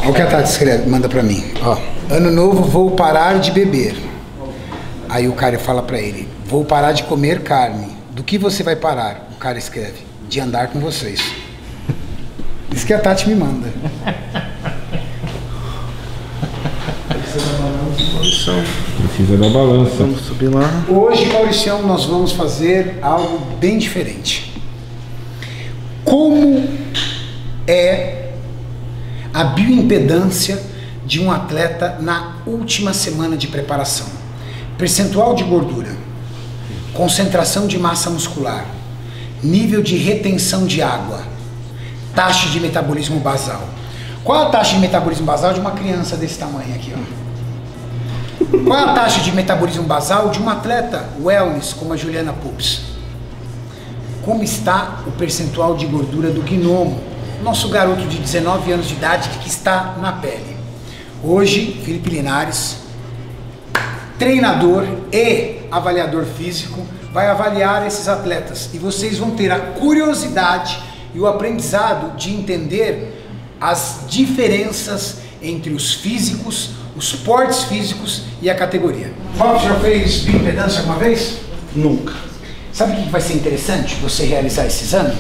Olha o que a Tati escreve, manda pra mim. Ó, ano novo, vou parar de beber. Aí o cara fala pra ele, vou parar de comer carne. Do que você vai parar? O cara escreve, de andar com vocês. Isso que a Tati me manda. Precisa da balança. Vamos subir lá. Hoje, Mauricião, nós vamos fazer algo bem diferente. Como é a bioimpedância de um atleta na última semana de preparação? Percentual de gordura, concentração de massa muscular, nível de retenção de água, taxa de metabolismo basal. Qual a taxa de metabolismo basal de uma criança desse tamanho aqui, ó? Qual é a taxa de metabolismo basal de um atleta wellness como a Juliana Pups? Como está o percentual de gordura do gnomo, nosso garoto de 19 anos de idade que está na pele? Hoje, Felipe Linares, treinador e avaliador físico, vai avaliar esses atletas e vocês vão ter a curiosidade e o aprendizado de entender as diferenças entre os físicos, os portes físicos e a categoria. Bob, já fez bioimpedância alguma vez? Nunca. Sabe o que vai ser interessante você realizar esse exame?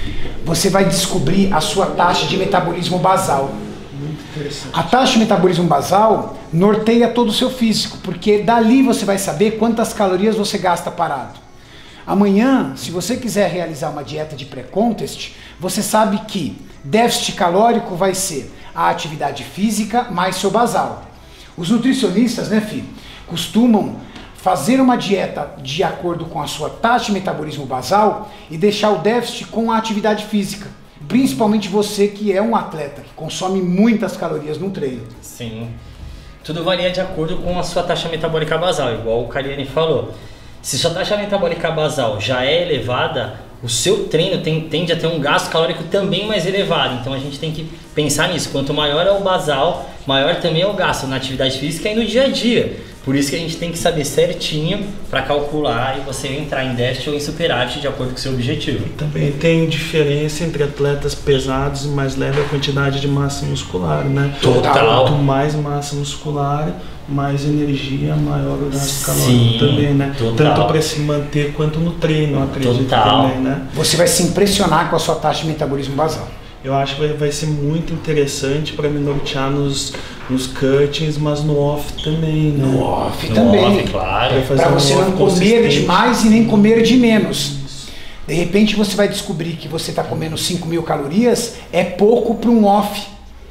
Você vai descobrir a sua taxa de metabolismo basal. Muito interessante. A taxa de metabolismo basal norteia todo o seu físico, porque dali você vai saber quantas calorias você gasta parado. Amanhã, se você quiser realizar uma dieta de pré-contest, você sabe que déficit calórico vai ser a atividade física mais seu basal. Os nutricionistas, né, filho, costumam fazer uma dieta de acordo com a sua taxa de metabolismo basal e deixar o déficit com a atividade física. Principalmente você que é um atleta, que consome muitas calorias no treino. Sim. Tudo varia de acordo com a sua taxa metabólica basal, igual o Cariani falou. Se sua taxa metabólica basal já é elevada, o seu treino tende a ter um gasto calórico também mais elevado. Então a gente tem que pensar nisso. Quanto maior é o basal, maior também é o gasto na atividade física e no dia a dia. Por isso que a gente tem que saber certinho para calcular e você entrar em déficit ou em superávit de acordo com o seu objetivo. Também tem diferença entre atletas pesados e mais leve a quantidade de massa muscular, né? Total. Quanto mais massa muscular, mais energia, maior o gasto calórico. Sim, também, né? total. Tanto para se manter quanto no treino, eu acredito. Total. Também, né? Você vai se impressionar com a sua taxa de metabolismo basal. Eu acho que vai ser muito interessante para me nortear nos cuttings, mas no off também, né? No off No também. off, claro. Para você não comer demais e nem comer de menos. De repente você vai descobrir que você está comendo 5.000 calorias, é pouco para um off.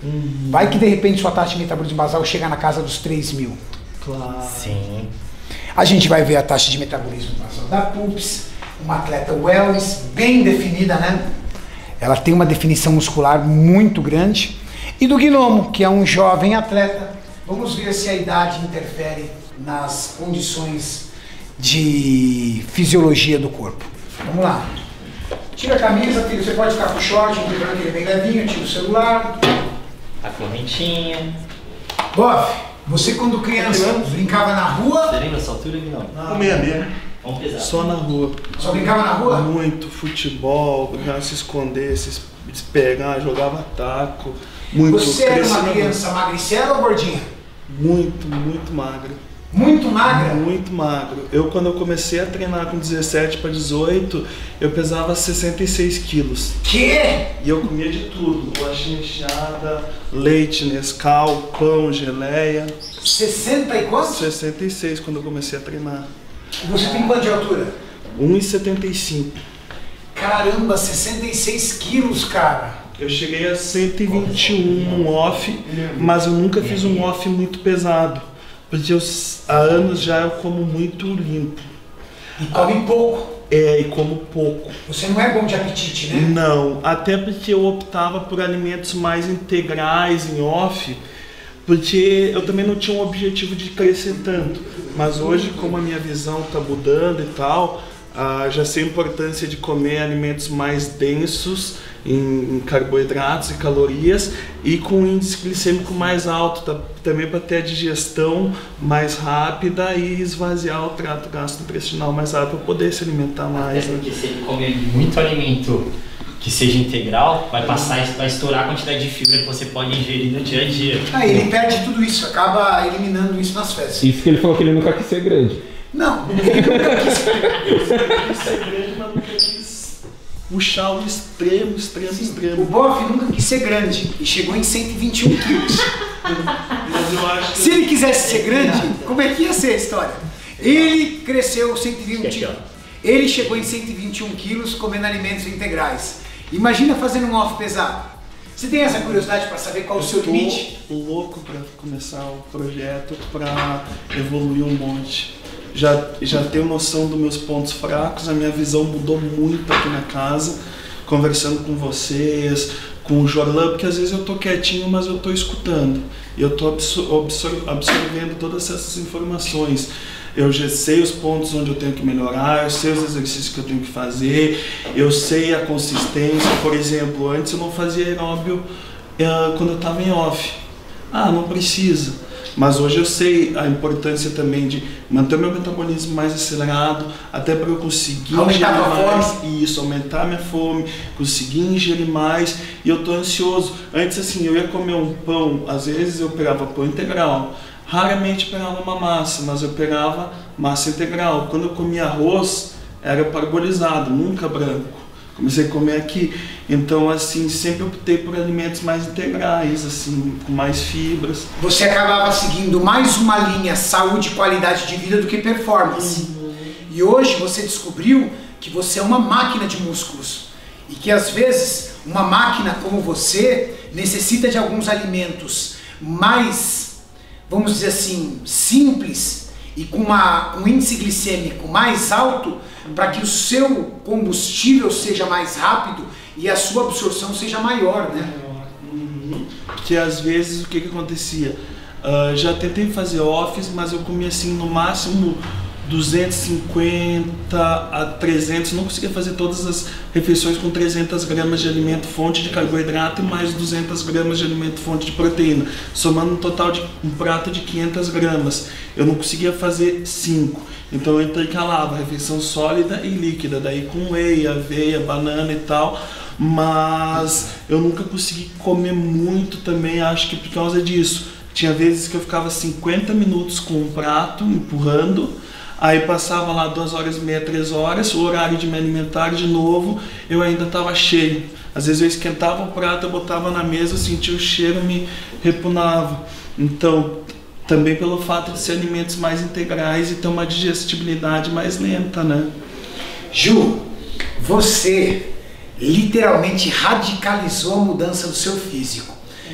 Vai que de repente sua taxa de metabolismo basal chega na casa dos 3.000. Claro. Sim. A gente vai ver a taxa de metabolismo basal da Pups, uma atleta wellness bem definida, né? Ela tem uma definição muscular muito grande. E do gnomo, que é um jovem atleta. Vamos ver se a idade interfere nas condições de fisiologia do corpo. Vamos lá. Tira a camisa, filho. Você pode ficar com o short, lembrando que ele é bem levinho. Tira o celular. A correntinha. Bof, você quando criança brincava na rua? Você lembra essa altura, Guilherme? Não, meia. Vamos pesar. Só na rua. Só brincava na rua? Muito futebol, se esconder, se pegar, jogava taco. Muito. Você era uma cresci criança magricela ou gordinha? muito magro. Muito magra? Muito magro. Quando eu comecei a treinar com 17 para 18, eu pesava 66 quilos. Que? E eu comia de tudo. Bolachinha recheada, leite, Nescau, pão, geleia. 60 e quanto? 66 quando eu comecei a treinar. E você tem quanto de altura? 1,75. Caramba, 66 quilos, cara. Eu cheguei a 121 no off, mas eu nunca fiz um off muito pesado. Porque há anos já eu como muito limpo. E come pouco. E como pouco. Você não é bom de apetite, né? Não, até porque eu optava por alimentos mais integrais em off, porque eu também não tinha um objetivo de crescer tanto. Mas hoje, como a minha visão está mudando e tal, já sei a importância de comer alimentos mais densos em carboidratos e calorias e com índice glicêmico mais alto, também para ter a digestão mais rápida e esvaziar o trato gastrointestinal mais rápido para poder se alimentar mais. Até porque se ele comer muito alimento que seja integral, vai passar, vai estourar a quantidade de fibra que você pode ingerir no dia a dia. Ele perde tudo isso, acaba eliminando isso nas fezes. Isso que ele falou que ele nunca quis ser grande. Não, ele nunca quis ser grande, mas nunca quis puxar o extremo. O Boff nunca quis ser grande e chegou em 121 quilos. Mas eu acho que... Se ele quisesse ser grande, como é que ia ser a história? Ele cresceu 120, ele chegou em 121 quilos comendo alimentos integrais. Imagina fazendo um off pesado. Você tem essa curiosidade para saber qual é o seu limite? Eu tô louco para começar o projeto, para evoluir um monte. Já tenho noção dos meus pontos fracos, a minha visão mudou muito aqui na casa, conversando com vocês, com o Jorlan, porque às vezes eu tô quietinho, mas eu tô escutando. Eu tô absorvendo todas essas informações. Eu já sei os pontos onde eu tenho que melhorar, eu sei os exercícios que eu tenho que fazer, eu sei a consistência. Por exemplo, antes eu não fazia aeróbio quando eu estava em off. Não precisa. Mas hoje eu sei a importância também de manter meu metabolismo mais acelerado, até para eu conseguir aumentar ingerir mais, isso, aumentar minha fome, conseguir ingerir mais, e eu tô ansioso. Antes assim, eu ia comer um pão, às vezes eu pegava pão integral, raramente pegava uma massa, mas eu pegava massa integral. Quando eu comia arroz, era parbolizado, nunca branco. Comecei a comer aqui, então assim, sempre optei por alimentos mais integrais, assim, com mais fibras. Você acabava seguindo mais uma linha saúde e qualidade de vida do que performance. E hoje você descobriu que você é uma máquina de músculos. E que às vezes uma máquina como você necessita de alguns alimentos mais, vamos dizer assim, simples e com um índice glicêmico mais alto, para que o seu combustível seja mais rápido e a sua absorção seja maior, né? Porque às vezes o que acontecia? Já tentei fazer offs, mas eu comia assim no máximo 250 a 300, não conseguia fazer todas as refeições com 300 gramas de alimento fonte de carboidrato e mais 200 gramas de alimento fonte de proteína, somando um total de um prato de 500 gramas. Eu não conseguia fazer 5, então eu intercalava refeição sólida e líquida, daí com whey, aveia, banana e tal, mas eu nunca consegui comer muito também, acho que por causa disso. Tinha vezes que eu ficava 50 minutos com um prato, empurrando, aí passava lá 2 horas e meia, 3 horas, o horário de me alimentar de novo, eu ainda estava cheio. Às vezes eu esquentava o prato, eu botava na mesa, eu sentia o cheiro, me repunava. Então, também pelo fato de ser alimentos mais integrais e ter uma digestibilidade mais lenta, né? Ju, você literalmente radicalizou a mudança do seu físico.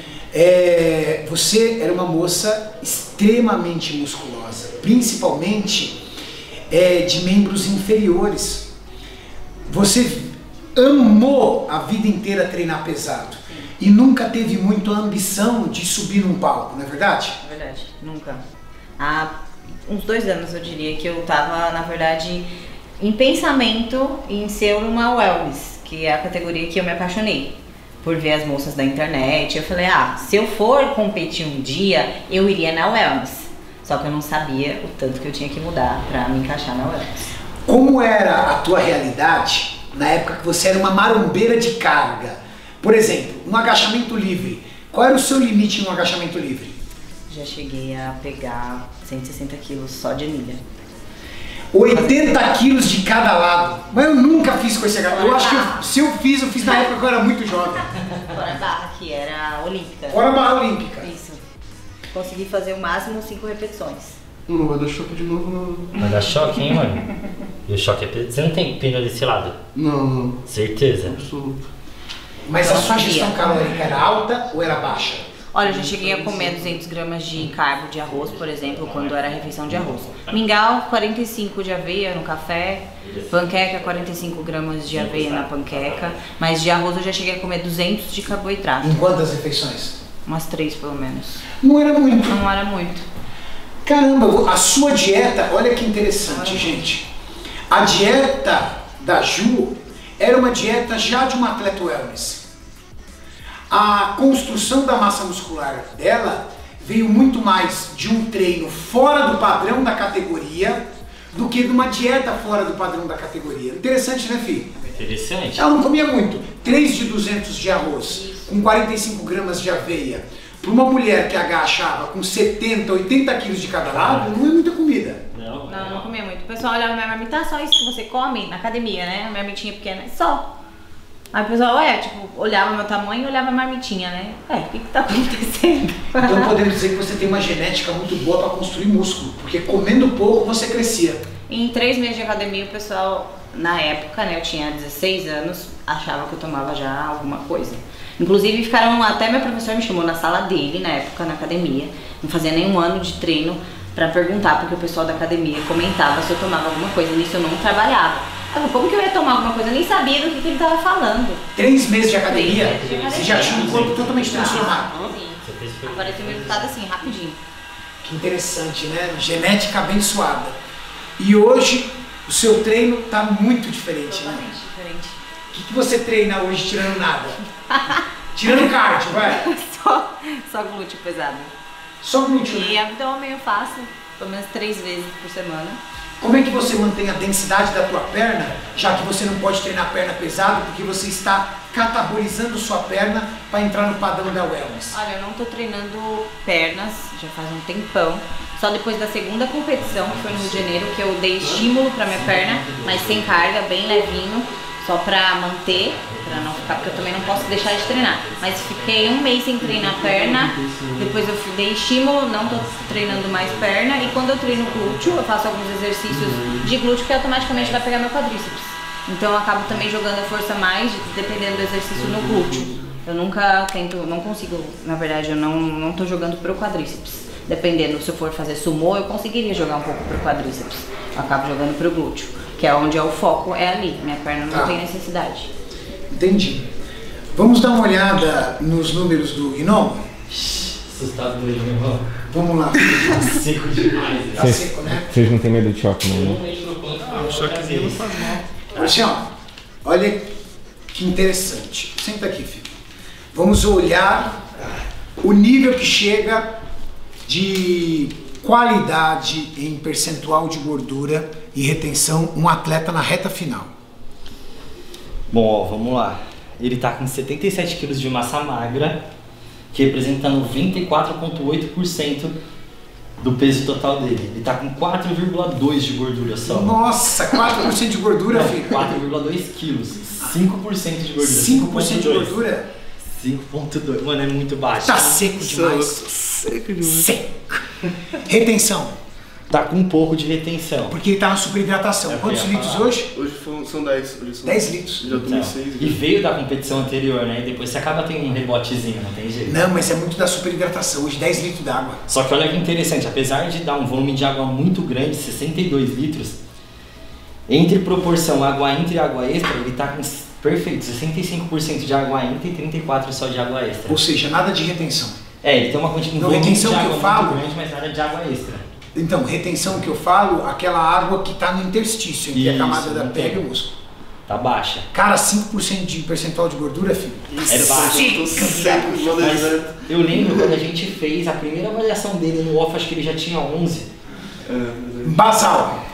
Você era uma moça extremamente musculosa, principalmente de membros inferiores. Você amou a vida inteira treinar pesado e nunca teve muito a ambição de subir num palco, não é verdade? É verdade, nunca. Há uns 2 anos eu diria que eu estava, na verdade, em pensamento em ser uma wellness, que é a categoria que eu me apaixonei. Por ver as moças da internet, eu falei, se eu for competir um dia, eu iria na wellness. Só que eu não sabia o tanto que eu tinha que mudar para me encaixar na wellness. Como era a tua realidade na época que você era uma marombeira de carga? Por exemplo, um agachamento livre. Qual era o seu limite no agachamento livre? Já cheguei a pegar 160 quilos só de anilha. 80 quilos de cada lado. Mas eu nunca fiz com esse agachamento. Eu acho que se eu fiz na época que eu era muito jovem. Fora a barra, que era olímpica. Fora a barra olímpica. Isso. Consegui fazer o máximo 5 repetições. Não vai dar choque de novo, não. Vai dar choque, hein, mano? E o choque é pesado. Você não tem pneu desse lado? Não. Certeza? Absoluto. Mas a sua gestão calórica era alta ou era baixa? Olha, eu já cheguei a comer 200 gramas de carbo de arroz, por exemplo, quando era a refeição de arroz. Mingau, 45 de aveia no café. Panqueca, 45 gramas de aveia na panqueca. Mas de arroz eu já cheguei a comer 200 de carboidrato. Em quantas refeições? Umas 3 pelo menos. Não era muito. Não era muito. Caramba, a sua dieta, olha que interessante, gente. A dieta da Ju era uma dieta já de uma atleta wellness. A construção da massa muscular dela veio muito mais de um treino fora do padrão da categoria do que de uma dieta fora do padrão da categoria. Interessante, né, Fih? Interessante. Ela não comia muito. 3 de 200 de arroz, com 45 gramas de aveia. Para uma mulher que agachava com 70, 80 quilos de cada lado, não é muita comida. Não, não comia muito. O pessoal olhava minha marmita, só isso que você come na academia, né? A marmitinha pequena, só. Aí o pessoal, tipo, olhava meu tamanho e olhava a marmitinha, né? O que tá acontecendo? Então podemos dizer que você tem uma genética muito boa para construir músculo, porque comendo pouco você crescia. Em 3 meses de academia, o pessoal, na época, né, eu tinha 16 anos, achava que eu tomava já alguma coisa. Inclusive até meu professor me chamou na sala dele, na época, na academia, não fazia nenhum ano de treino, pra perguntar, porque o pessoal da academia comentava se eu tomava alguma coisa, nisso eu não trabalhava. Como que eu ia tomar alguma coisa? Eu nem sabia do que ele tava falando. 3 meses de academia, você já tinha um corpo totalmente transformado. Sim, apareceu o resultado assim, rapidinho. Que interessante, né? Genética abençoada. E hoje, o seu treino tá muito diferente, Totalmente né? diferente. O que você treina hoje tirando nada? Tirando cardio, vai. Só glúteo pesado. Só glúteo, E né? abdômen eu faço pelo menos 3 vezes por semana. Como é que você mantém a densidade da tua perna, já que você não pode treinar a perna pesado, porque você está catabolizando sua perna para entrar no padrão da wellness? Olha, eu não tô treinando pernas, já faz um tempão. Só depois da segunda competição, que foi no Rio de Janeiro, que eu dei estímulo pra minha perna, mas sem carga, bem levinho, só pra manter, pra não ficar, porque eu também não posso deixar de treinar. Mas fiquei 1 mês sem treinar perna, depois eu dei estímulo, não tô treinando mais perna, e quando eu treino glúteo, eu faço alguns exercícios de glúteo que automaticamente vai pegar meu quadríceps. Então eu acabo também jogando a força mais, dependendo do exercício no glúteo. Eu nunca tento, não consigo, na verdade, eu não tô jogando pro quadríceps. Dependendo, se eu for fazer sumô, eu conseguiria jogar um pouco pro quadríceps. Eu acabo jogando pro glúteo, que é onde é o foco, é ali. Minha perna não tem necessidade. Entendi. Vamos dar uma olhada nos números do Gnomo? Assustador, meu irmão. Vamos lá. Seco demais. Tá seco, né? Vocês não têm medo de choque, não, né? Normalmente no ponto. O choquezinho não faz mal. Marcião, olha que interessante. Senta aqui, filho. Vamos olhar o nível que chega de qualidade em percentual de gordura e retenção um atleta na reta final. Bom, ó, vamos lá. Ele tá com 77 kg de massa magra, que representa 94,8% do peso total dele. Ele tá com 4,2 de gordura só. Nossa, 4% de gordura, filho. 4,2 quilos. 5% de gordura. 5% de gordura? 5,2. Mano, é muito baixo. Tá seco demais. Seco demais. Seco. Retenção, Tá com um pouco de retenção. porque ele tá na superidratação. Eu Quantos ia litros falar. hoje? Hoje são 10. Hoje são 10 litros. Já tomei Então, 6. e veio da competição anterior, né? E depois você acaba tendo um rebotezinho, não tem jeito. Não, mas é muito da superidratação. Hoje 10 litros d'água. Só que olha que interessante, apesar de dar um volume de água muito grande, 62 litros, entre proporção água intra e água extra, ele tá com perfeito, 65% de água intra e 34% só de água extra. Ou seja, nada de retenção. Ele tem uma quantidade Não, de retenção que eu água falo- muito grande, mas nada de água extra. Então, retenção que eu falo, aquela água que está no interstício, entre a Isso, camada da não pele tem. e o músculo. Tá baixa. Cara, 5% de percentual de gordura, filho. É baixo. Tô seco, igual Mas deserto. eu lembro quando a gente fez a primeira avaliação dele no off, acho que ele já tinha 11. Basal.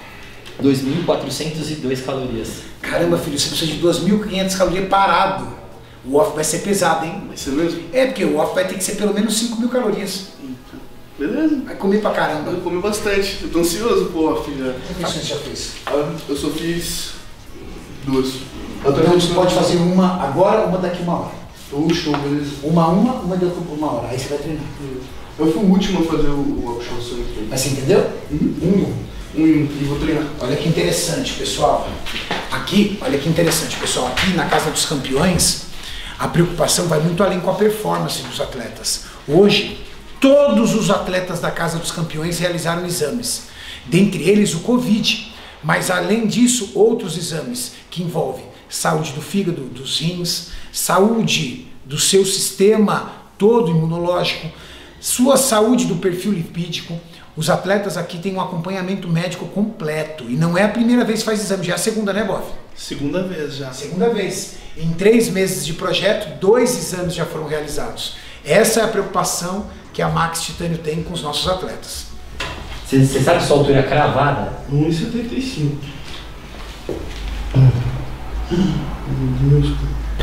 2.402 calorias. Caramba, filho, você precisa de 2.500 calorias parado. O off vai ser pesado, hein? Vai ser mesmo? É, porque o off vai ter que ser pelo menos 5.000 calorias. Beleza. Vai comer pra caramba. Eu comi bastante. Eu tô ansioso pro off já. Quantas você já fez? Eu só fiz 2. Então você pode fazer uma agora, uma daqui uma hora. Show, beleza. Uma daqui uma hora. Aí você vai treinar. Eu fui o último a fazer o workshop sobre treino. Mas você entendeu? E vou treinar. Olha que interessante, pessoal. Aqui, olha que interessante, pessoal. Aqui na Casa dos Campeões, a preocupação vai muito além com a performance dos atletas. Hoje, todos os atletas da Casa dos Campeões realizaram exames. Dentre eles, o Covid. Mas, além disso, outros exames que envolvem saúde do fígado, dos rins, saúde do seu sistema todo imunológico, sua saúde do perfil lipídico. Os atletas aqui têm um acompanhamento médico completo. E não é a primeira vez que faz exame, já é a segunda, né, Boff? Segunda vez já. Segunda vez. Em 3 meses de projeto, 2 exames já foram realizados. Essa é a preocupação que a Max Titânio tem com os nossos atletas. Você sabe sua altura cravada? 1,75. Meu Deus.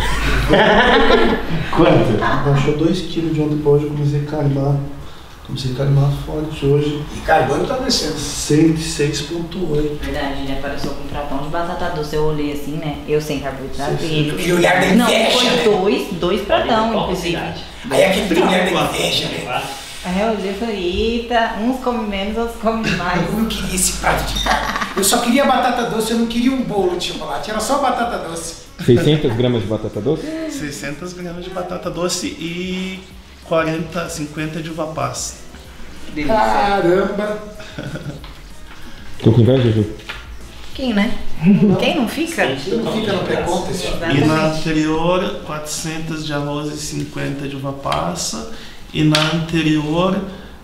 Quanto? Baixou 2 kg de ontem pra hoje, eu comecei a carimbar. Comecei a carimbar forte hoje. E carbônico tá descendo. 106,8. Verdade, né? Pareceu com um pratão de batata doce. Eu olhei assim, né? Eu sem carboidrato. Aquele olhar da Não, inveja, né? foi dois pratão, inclusive. Aí aquele olhar da inveja, né? Aí eu olhei e falei, eita, uns comem menos, outros comem mais. Eu não queria esse prato de carne. Eu só queria batata doce, eu não queria um bolo de chocolate, era só batata doce. 600 gramas de batata doce? 600 gramas de batata doce e 50 de uva passa. Caramba! Tô com inveja, Ju? Quem, né? Quem não fica? Não fica no pré-conta esse tipo. E na anterior, 400 de arroz e 50 de uva passa. E na anterior,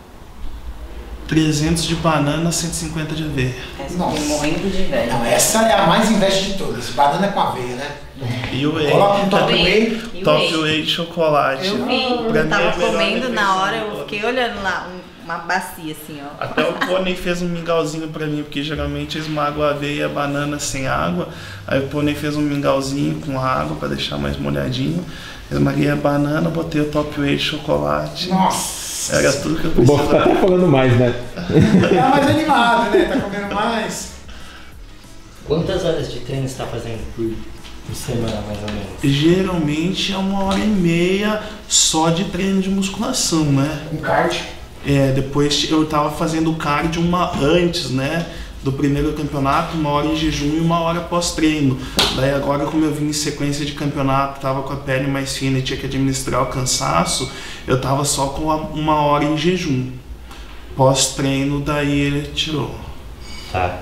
300 de banana, 150 de aveia. Essa Nossa. eu morrendo de inveja. Não, essa é a mais inveja de todas. Banana com aveia, né? E o whey. Coloca um top Whey. whey. E o Top whey. whey de chocolate. Eu vi, Pra eu mim tava é a melhor comendo na refeição hora, de eu todas. fiquei olhando lá, uma bacia assim, ó. Até o Pônei fez um mingauzinho pra mim, porque geralmente eu esmago a aveia e a banana sem água. Aí o Pônei fez um mingauzinho com água pra deixar mais molhadinho. Esmaguei a banana, botei o top whey de chocolate. Nossa! Era tudo que eu O Boff tá precisava. até falando mais, né? Tá mais animado, né? Tá comendo mais. Quantas horas de treino você tá fazendo por semana, mais ou menos? Geralmente é 1h30 só de treino de musculação, né? Um cardio. Depois eu tava fazendo cardio antes, né? Do primeiro campeonato, 1 hora em jejum e 1 hora pós-treino. Daí agora, como eu vim em sequência de campeonato, tava com a pele mais fina e tinha que administrar o cansaço, eu tava só com 1 hora em jejum. Pós-treino, daí ele tirou. Tá.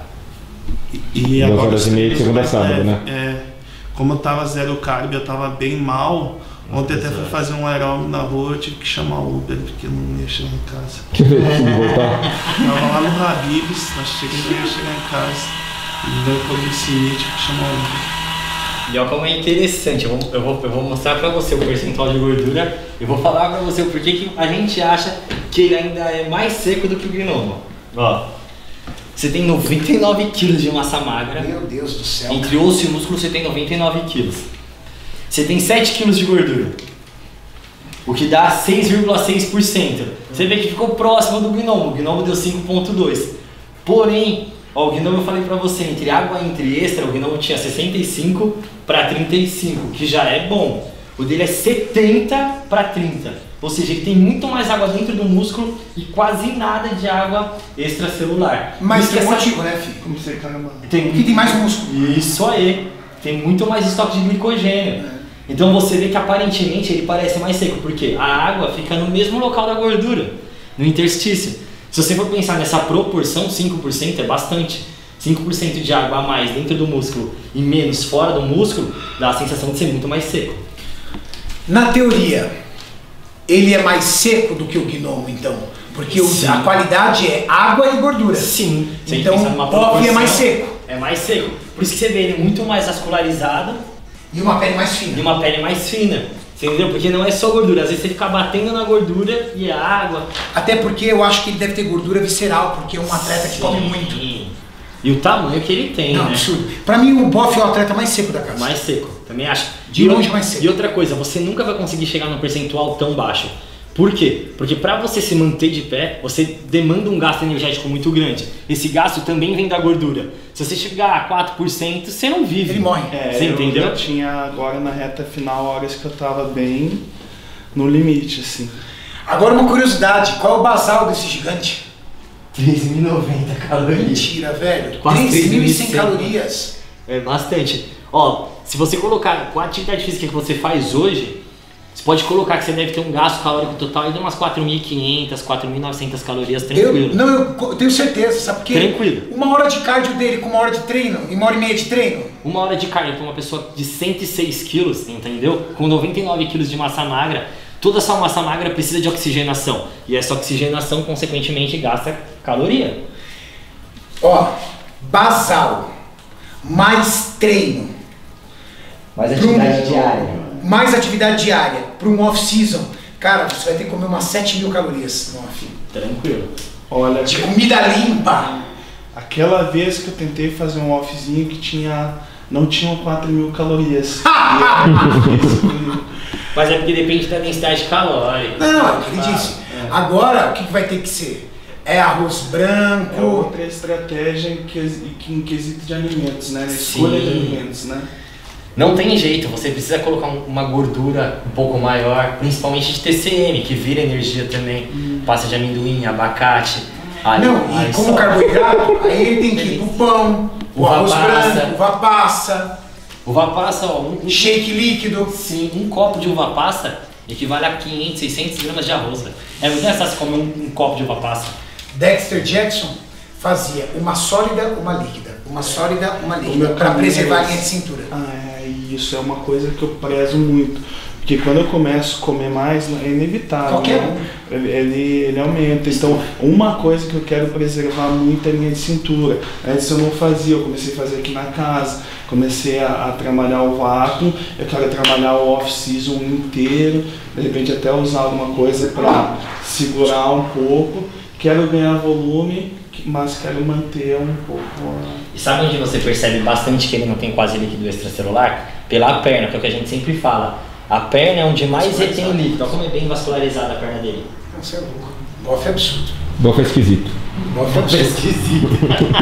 E 2 agora horas e meia de os segunda a treinos sábado, mais né? leves. Como eu tava zero carb, eu tava bem mal. Ontem até fui fazer um aeróbico na rua, eu tive que chamar o Uber, porque eu não ia chegar em casa. Se voltar. Tava lá no Habib's, mas cheguei, não ia chegar em casa. E deu hipoglicemia, tive que chamar o Uber. E olha como é interessante, eu vou mostrar pra você o percentual de gordura, eu vou falar pra você o porquê que a gente acha que ele ainda é mais seco do que o gnomo. Ó, você tem 99 kg de massa magra, Meu Deus do céu. entre osso e músculo você tem 99 kg. Você tem 7 kg de gordura, o que dá 6,6%. Você vê que ficou próximo do gnomo, o gnomo deu 5,2%. Porém, ó, o gnomo eu falei pra você, entre água e entre extra, o gnomo tinha 65 para 35, que já é bom. O dele é 70 para 30, ou seja, ele tem muito mais água dentro do músculo e quase nada de água extracelular. Mas Isso tem que um essa- motivo, né, filho? Comecei a caramba. Porque tem mais músculo. Isso aí, tem muito mais estoque de glicogênio. Então você vê que aparentemente ele parece mais seco, porque a água fica no mesmo local da gordura, no interstício. Se você for pensar nessa proporção, 5% é bastante. 5% de água a mais dentro do músculo e menos fora do músculo, dá a sensação de ser muito mais seco. Na teoria, ele é mais seco do que o gnomo, então. Porque Sim. a qualidade é água e gordura. Sim. Se a gente Então pensar numa o Boff é proporção, mais seco. É mais seco. Por isso que você vê ele muito mais vascularizado E uma pele mais e fina. uma pele mais fina. Você entendeu? Porque não é só gordura. Às vezes você fica batendo na gordura e a água. Até porque eu acho que ele deve ter gordura visceral, porque é um atleta que come muito. E o tamanho que ele tem, Não, né? absurdo. Pra mim, o Boff é o atleta mais seco da casa. Mais seco, também acho. De longe mais seco. E outra coisa, você nunca vai conseguir chegar num percentual tão baixo. Por quê? Porque para você se manter de pé, você demanda um gasto energético muito grande. Esse gasto também vem da gordura. Se você chegar a 4%, você não vive. Ele morre. Você entendeu? Eu tinha agora na reta final horas que eu tava bem no limite, assim. Agora uma curiosidade, qual é o basal desse gigante? 3.090 calorias. Mentira, velho. Quase 3.100 3.100. calorias. É bastante. Ó, se você colocar com a atividade física que você faz hoje, você pode colocar que você deve ter um gasto calórico total aí de umas 4.500, 4.900 calorias tranquilo. Eu tenho certeza, sabe por quê? Tranquilo. 1 hora de cardio dele com 1 hora de treino e 1h30 de treino. 1 hora de carga para uma pessoa de 106 quilos, entendeu? Com 99 quilos de massa magra, toda essa massa magra precisa de oxigenação. E essa oxigenação, consequentemente, gasta caloria. Ó, basal, mais treino, Mais atividade diária. mais atividade diária para um off-season, cara, você vai ter que comer umas 7.000 calorias no off. Tranquilo. Olha, De comida limpa. aquela vez que eu tentei fazer um offzinho que tinha não tinham 4.000 calorias. Mas é porque depende da densidade calórica. Não, é o que ele disse. Agora, o que vai ter que ser? É arroz É branco. outra estratégia em quesito de alimentos, né? Na escolha de alimentos, né? Não tem jeito, você precisa colocar uma gordura um pouco maior, principalmente de TCM, que vira energia também. Pasta de amendoim, abacate. Não, e como carboidrato, aí ele tem que ir pro pão, o arroz branco, uva passa, Uva passa, ó, shake líquido. Sim, um copo de uva passa equivale a 500, 600 gramas de arroz, velho. É muito mais fácil comer um copo de uva passa. Dexter Jackson fazia uma sólida, uma líquida, uma sólida, uma líquida, meu para caminho preservar a é linha de esse. cintura. Isso é uma coisa que eu prezo muito. Porque quando eu começo a comer mais, é inevitável. Qualquer né? Ele aumenta. Então, uma coisa que eu quero preservar muito é a linha de cintura. Antes eu não fazia, eu comecei a fazer aqui na casa. Comecei a trabalhar o vácuo, eu quero trabalhar o off-season inteiro. De repente até usar alguma coisa para segurar um pouco. Quero ganhar volume, mas quero manter um pouco... E sabe onde você percebe bastante que ele não tem quase líquido extracelular? Pela perna, que é o que a gente sempre fala. A perna é onde mais retém líquido. Olha como é bem vascularizada a perna dele. Você é louco. Bofe é absurdo. Bofe é esquisito. Bofe é absurdo. Esquisito.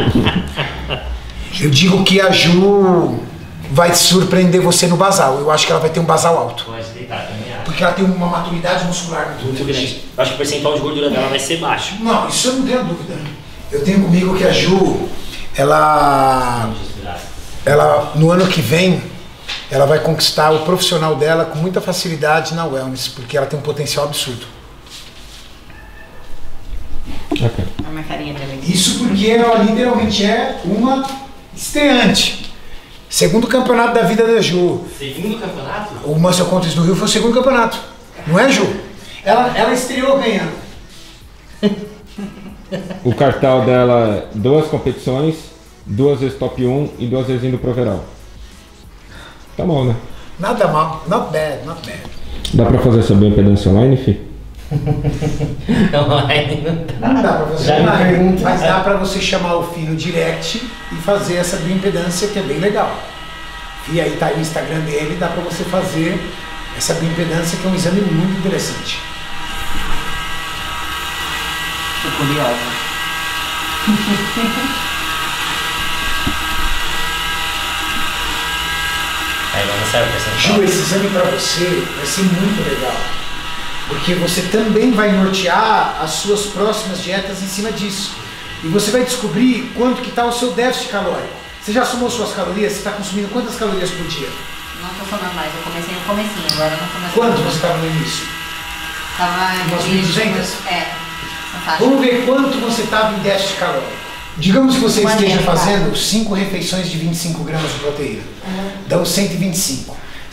Eu digo que a Ju vai surpreender você no basal. Eu acho que ela vai ter um basal alto. Pode deitar também, acho. Porque ela tem uma maturidade muscular Muito grande. Eu acho que o percentual de gordura dela vai ser baixo. Não, isso eu não tenho dúvida. Eu tenho comigo que a Ju, ela no ano que vem, ela vai conquistar o profissional dela com muita facilidade na wellness, porque ela tem um potencial absurdo. Ok. A minha carinha também. Isso porque ela literalmente é uma estreante. Segundo campeonato da vida da Ju. Segundo campeonato? O Muscle Contest do Rio foi o segundo campeonato. Não é, Ju? Ela estreou ganhando. O cartão dela é 2 competições, 2 vezes top 1 e 2 vezes indo pro overall. Tá bom, né? Nada mal. Not bad, not bad. Dá pra fazer essa bioimpedância online, fi? Online não dá. Não dá pra você Já me chamar, pergunta. mas dá pra você chamar o filho no direct e fazer essa bioimpedância que é bem legal. E aí tá aí o Instagram dele, dá pra você fazer essa bioimpedância que é um exame muito interessante. Tô curiosa. Aí não serve pra Ju, sentar. esse exame pra você vai ser muito legal. Porque você também vai nortear as suas próximas dietas em cima disso. E você vai descobrir quanto que está o seu déficit calórico. Você já somou suas calorias? Você está consumindo quantas calorias por dia? Não tô somando mais, eu comecei no comecinho, agora eu não tô mais. Quanto você estava no início? Tava em Umas 1.200? É, essa faixa. Vamos ver quanto você estava em déficit calórico. Digamos que você Uma esteja dieta, fazendo 5 refeições de 25 gramas de proteína. Dão 125.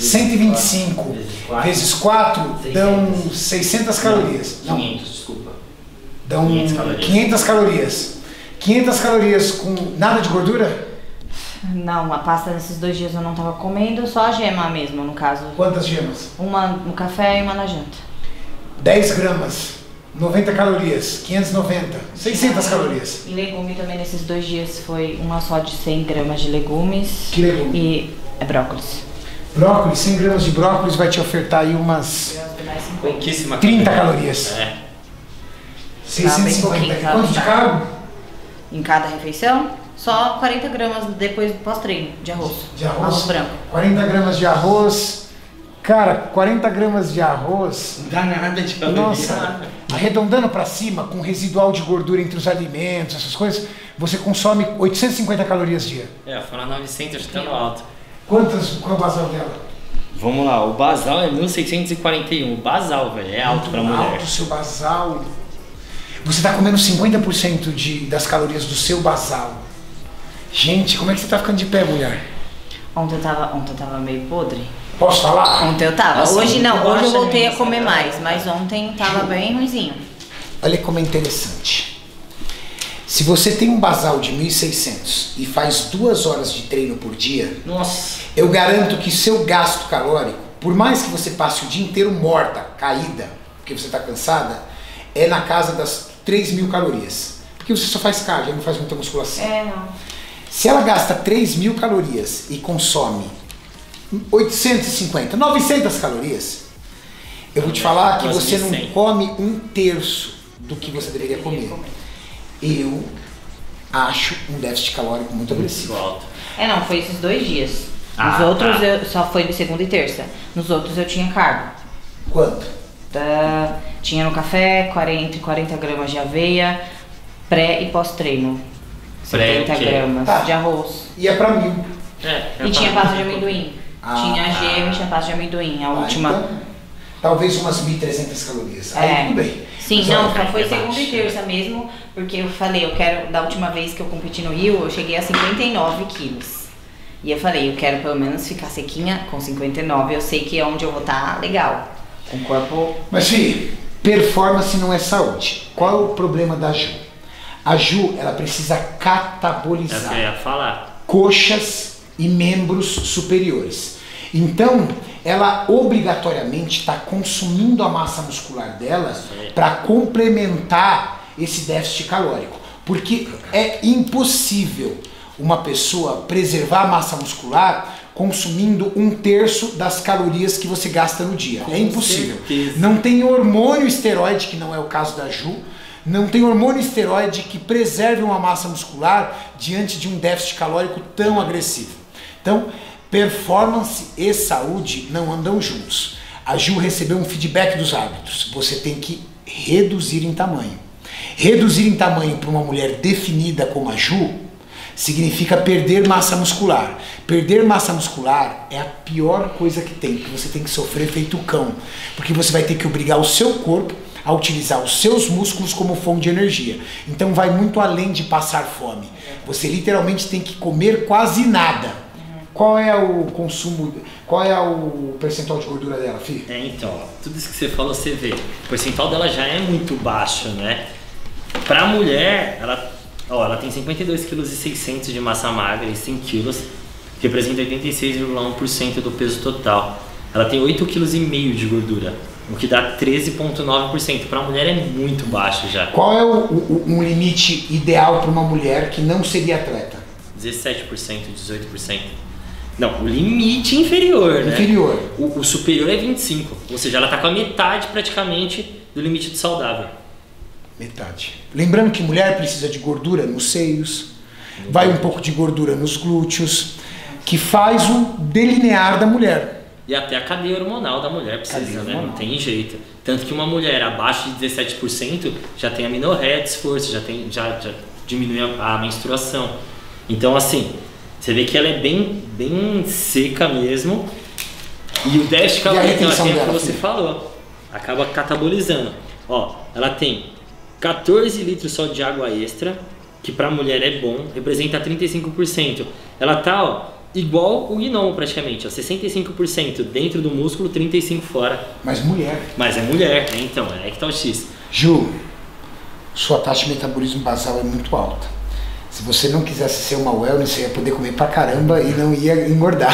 125 vezes 4 dão 600 calorias. Não, 500, desculpa. dão 500 calorias. 500 calorias. 500 calorias com nada de gordura? Não, a pasta nesses 2 dias eu não tava comendo, só a gema mesmo, no caso. Quantas gemas? Uma no café e uma na janta. 10 gramas. 90 calorias. 590. 600 calorias. E legume também nesses 2 dias foi uma só de 100 gramas de legumes. Que legume? E é brócolis. Brócolis, 100 gramas de brócolis vai te ofertar aí umas Pouquíssima 30 calorias. É. 650. pouquinho, tá? Quanto de carbo? Em cada refeição, só 40 gramas depois do pós-treino de arroz. De arroz? Arroz branco. 40 gramas de arroz. Cara, 40 gramas de arroz. Não dá nada de caloria. Nossa, arredondando para cima, com residual de gordura entre os alimentos, essas coisas, você consome 850 calorias dia. É, fora 900 já tá no alto. Qual é o basal dela? Vamos lá, o basal é 1641. O basal, velho, é alto pra mulher. Alto o seu basal. Você está comendo 50% das calorias do seu basal. Gente, como é que você está ficando de pé, mulher? Ontem eu tava meio podre. Posso falar? Ontem eu tava. Nossa, Hoje não, eu hoje eu acho voltei a mesmo, comer né? mais, mas ontem tava bem ruimzinho. Olha como é interessante. Se você tem um basal de 1.600 e faz 2 horas de treino por dia, Nossa. eu garanto que seu gasto calórico, por mais que você passe o dia inteiro morta, caída, porque você está cansada, é na casa das 3.000 calorias. Porque você só faz cardio, não faz muita musculação. É, não. Se ela gasta 3.000 calorias e consome 850, 900 calorias, eu vou te falar que você não come 1/3 do que você deveria comer. Eu acho um déficit calórico muito agressivo. Alto. Não, foi esses 2 dias. Nos outros só foi de segunda e terça. Nos outros eu tinha carbo. Quanto? Tinha no café 40 gramas de aveia, pré e pós-treino. 70 gramas de arroz. Ia pra 1.000. E tinha pasta de amendoim. Tinha gema e tinha pasta de amendoim. A última. Então, talvez umas 1.300 calorias. Aí tudo bem. Sim, não, só foi segunda e terça mesmo, porque eu falei, da última vez que eu competi no Rio, eu cheguei a 59 quilos. E eu falei, eu quero pelo menos ficar sequinha com 59, eu sei que é onde eu vou estar legal. Com o corpo... Mas, Fih, performance não é saúde. Qual é o problema da Ju? A Ju, ela precisa catabolizar. É o que eu ia falar. Coxas e membros superiores. Então, ela obrigatoriamente está consumindo a massa muscular dela para complementar esse déficit calórico. Porque é impossível uma pessoa preservar a massa muscular consumindo 1/3 das calorias que você gasta no dia. É impossível. Não tem hormônio esteroide, que não é o caso da Ju, não tem hormônio esteroide que preserve uma massa muscular diante de um déficit calórico tão agressivo. Então, performance e saúde não andam juntos. A Ju recebeu um feedback dos hábitos. Você tem que reduzir em tamanho. Reduzir em tamanho para uma mulher definida como a Ju significa perder massa muscular. Perder massa muscular é a pior coisa que tem, porque você tem que sofrer feito cão. Porque você vai ter que obrigar o seu corpo a utilizar os seus músculos como fonte de energia. Então vai muito além de passar fome. Você literalmente tem que comer quase nada. Qual é o consumo, qual é o percentual de gordura dela, Fih? Então, tudo isso que você falou, você vê. O percentual dela já é muito baixo, né? Pra mulher, ela tem 52,6 kg de massa magra e 100 kg, que representa 86,1% do peso total. Ela tem 8,5 kg de gordura, o que dá 13,9%. Para a mulher é muito baixo já. Qual é um limite ideal para uma mulher que não seria atleta? 17%, 18%. Não, o limite inferior, né? Inferior. O superior é 25%, ou seja, ela está com a metade praticamente do limite do saudável. Metade. Lembrando que mulher precisa de gordura nos seios, vai um pouco de gordura nos glúteos, que faz o delinear da mulher. E até a cadeia hormonal da mulher precisa, né? Não tem jeito. Tanto que uma mulher abaixo de 17% já tem amenorreia de esforço, já diminui a menstruação. Então, assim, você vê que ela é bem seca mesmo. E o déficit calórico que ela tem, como você falou, acaba catabolizando. Ó, ela tem 14 litros só de água extra, que pra mulher é bom, representa 35%. Ela tá, igual o gnomo praticamente, 65% dentro do músculo, 35% fora. Mas mulher. Mas é mulher, né? Então, é que tá o X. Ju, sua taxa de metabolismo basal é muito alta. Se você não quisesse ser uma wellness, você ia poder comer pra caramba e não ia engordar.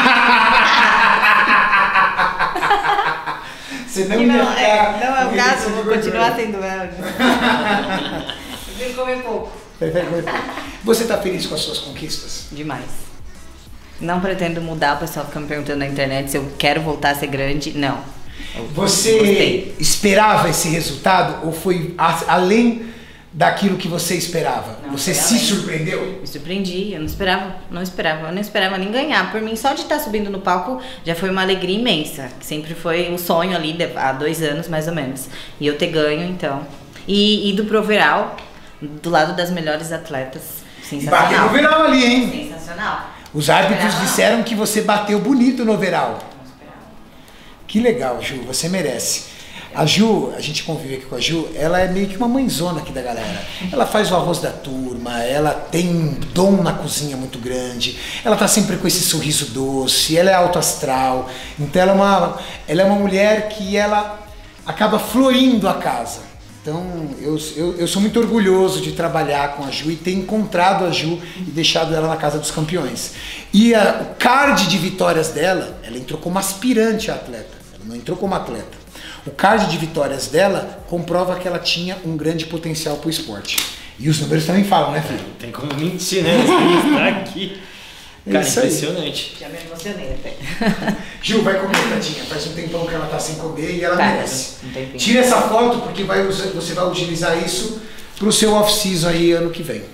Você não é o caso, eu vou continuar sendo wellness. Prefiro comer pouco. Você tá feliz com as suas conquistas? Demais. Não pretendo mudar, o pessoal fica me perguntando na internet se eu quero voltar a ser grande. Não. Você esperava esse resultado ou foi além daquilo que você esperava? Não, você se surpreendeu? Me surpreendi, eu não esperava nem ganhar. Por mim, só de estar subindo no palco já foi uma alegria imensa, que sempre foi um sonho ali há 2 anos mais ou menos. E eu ter ganho, então. E do Proveral, do lado das melhores atletas. Sensacional. Bateu no overall ali, hein? Sensacional. Os árbitros disseram que você bateu bonito no overall. Que legal, Ju, você merece. A Ju, a gente convive aqui com a Ju, ela é meio que uma mãezona aqui da galera. Ela faz o arroz da turma, ela tem um dom na cozinha muito grande, ela tá sempre com esse sorriso doce, ela é alto astral, então ela é uma mulher que ela acaba florindo a casa. Então eu sou muito orgulhoso de trabalhar com a Ju e ter encontrado a Ju e deixado ela na casa dos campeões. E o card de vitórias dela, ela entrou como aspirante a atleta, ela não entrou como atleta. O card de vitórias dela comprova que ela tinha um grande potencial para o esporte. E os números também falam, né, filho? Não tem como mentir, né? Isso tá aqui. Cara, isso aí. Impressionante. Já me emocionei até. Gil, vai comer, tadinha. Faz um tempão que ela tá sem comer e ela Tá, merece. um tempinho. Tira essa foto porque você vai utilizar isso pro seu off-season aí ano que vem.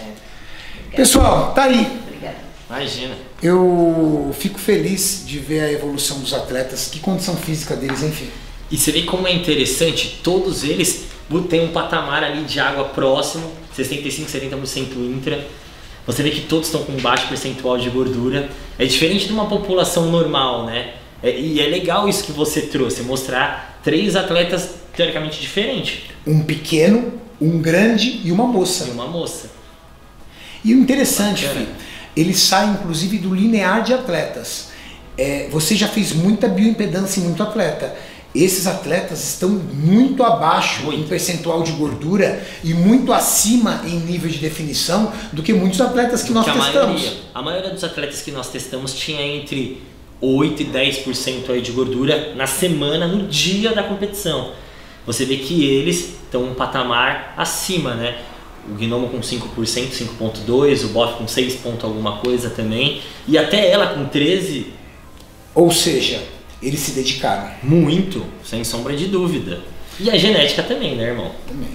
Pessoal, tá aí. Obrigada. Imagina. Eu fico feliz de ver a evolução dos atletas, que condição física deles, enfim. E você vê como é interessante, todos eles têm um patamar ali de água próximo, 65, 70% intra. Você vê que todos estão com um baixo percentual de gordura. É diferente de uma população normal, né? E é legal isso que você trouxe, mostrar 3 atletas teoricamente diferentes. Um pequeno, um grande e uma moça. E uma moça. E o interessante, Bacana. filho, ele sai inclusive do linear de atletas. Você já fez muita bioimpedância em muito atleta. Esses atletas estão muito abaixo em percentual de gordura e muito acima em nível de definição do que muitos atletas que nós testamos. A maioria dos atletas que nós testamos tinha entre 8 e 10% aí de gordura na semana, no dia da competição. Você vê que eles estão um patamar acima, né? O Gnomo com 5%, 5.2%, o Boff com 6 ponto alguma coisa também, e até ela com 13%. Ou seja, eles se dedicaram. Muito, sem sombra de dúvida. E a genética também, né, irmão? Também.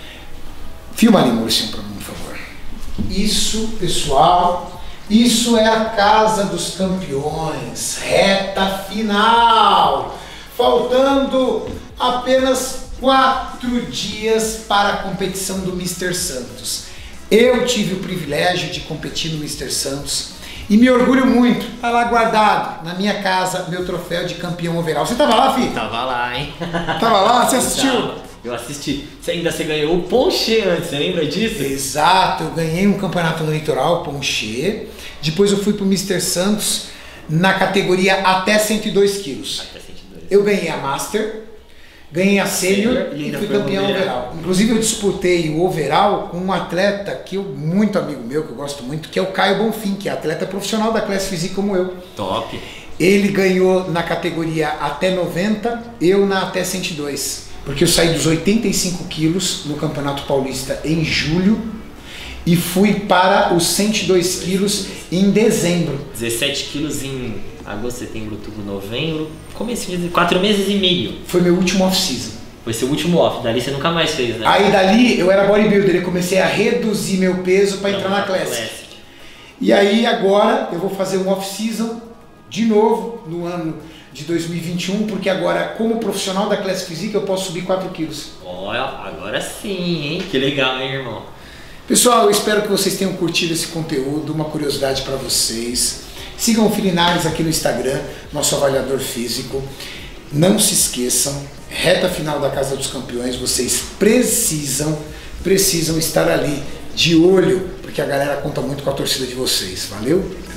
Filma ali, Maurício, para mim, por favor. Isso, pessoal, isso é a Casa dos Campeões. Reta final. Faltando apenas 4 dias para a competição do Mr. Santos. Eu tive o privilégio de competir no Mr. Santos. E me orgulho muito, tá lá guardado na minha casa, meu troféu de campeão overall. Você tava lá, filho? Tava lá, hein? Tava lá? Você assistiu? Eu assisti. Você ganhou o Ponche antes, você lembra disso? Exato, eu ganhei um campeonato no Litoral, Ponche. Depois eu fui pro Mr. Santos na categoria até 102 quilos. Até 102. Eu ganhei a Master, ganhei a Sênior e fui campeão overall. Inclusive eu disputei o overall com um atleta que muito amigo meu, que eu gosto muito, que é o Caio Bonfim, que é atleta profissional da Class Physique como eu. Top. Ele ganhou na categoria até 90, eu na até 102. Porque eu saí dos 85 quilos no Campeonato Paulista em julho e fui para os 102 quilos em dezembro. 17 quilos em agosto, setembro, outubro, novembro. Comecinho de 4 meses e meio. Foi meu último off-season. Foi seu último off, dali você nunca mais fez, né? Aí dali eu era bodybuilder e comecei a reduzir meu peso para entrar na Classic. E aí agora eu vou fazer um off-season de novo no ano de 2021, porque agora como profissional da Classic Physique eu posso subir 4 quilos. Olha, agora sim, hein? Que legal, hein, irmão? Pessoal, eu espero que vocês tenham curtido esse conteúdo, uma curiosidade para vocês. Sigam o Filinares aqui no Instagram, nosso avaliador físico. Não se esqueçam, reta final da Casa dos Campeões, vocês precisam estar ali de olho, porque a galera conta muito com a torcida de vocês. Valeu?